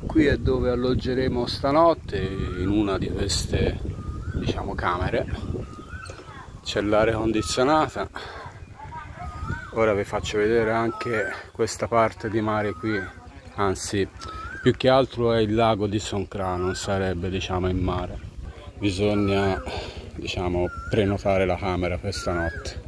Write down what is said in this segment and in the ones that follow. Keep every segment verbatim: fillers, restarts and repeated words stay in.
Qui è dove alloggeremo stanotte, in una di queste, diciamo, camere. C'è l'aria condizionata. Ora vi faccio vedere anche questa parte di mare qui, anzi più che altro è il lago di Songkhla, non sarebbe, diciamo, in mare. Bisogna, diciamo, prenotare la camera questa notte.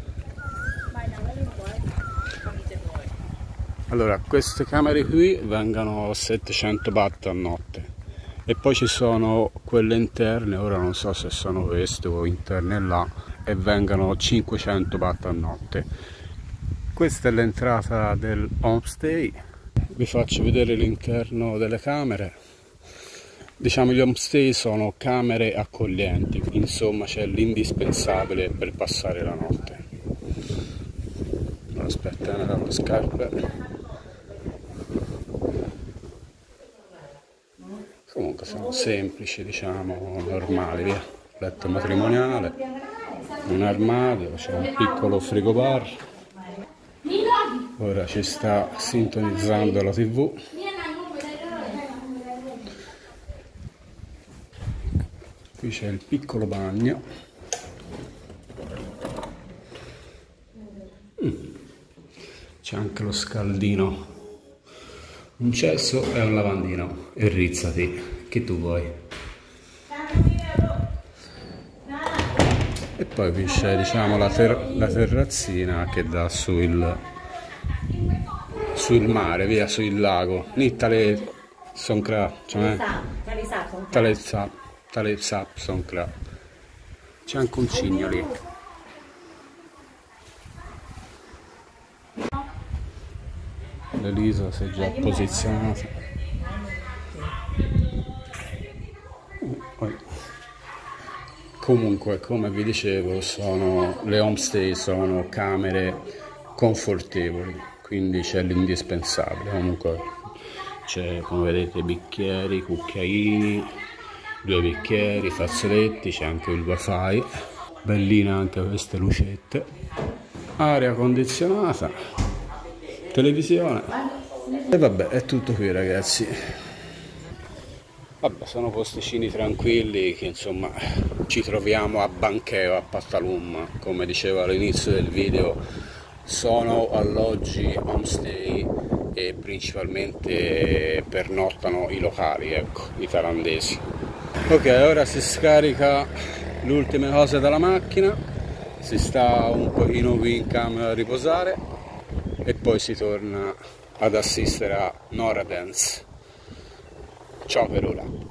Allora, queste camere qui vengono settecento baht a notte e poi ci sono quelle interne, ora non so se sono queste o interne là, e vengono cinquecento baht a notte. Questa è l'entrata del homestay. Vi faccio vedere l'interno delle camere. Diciamo, gli homestay sono camere accoglienti, insomma c'è l'indispensabile per passare la notte. Aspetta, ne do le scarpe. Comunque sono semplici, diciamo, normali, via. Letto matrimoniale, un armadio, c'è un piccolo frigobar. Ora ci sta sintonizzando la tivù. Qui c'è il piccolo bagno. C'è anche lo scaldino, un cesso e un lavandino. E rizzati, che tu vuoi. E poi qui c'è, diciamo, la, ter la terrazzina che dà sul, sul mare, via, sul lago. Lì tale Songkhla, cioè tale Sap, tale Sap Songkhla. C'è anche un cigno lì. L'Elisa si è già posizionata. Comunque, come vi dicevo, sono, le homestay sono camere confortevoli, quindi c'è l'indispensabile. Comunque c'è, come vedete, bicchieri, cucchiaini, due bicchieri, fazzoletti, c'è anche il wifi, belline anche queste lucette, aria condizionata, televisione. E vabbè, è tutto qui, ragazzi. Vabbè, sono posticini tranquilli che, insomma, ci troviamo a Bangkeo, a Pattalum. Come dicevo all'inizio del video, sono alloggi homestay e principalmente pernottano i locali, ecco, i thailandesi. Ok, ora si scarica le ultime cose dalla macchina, si sta un pochino qui in camera a riposare e poi si torna ad assistere a Nora Dance. Ciao per ora.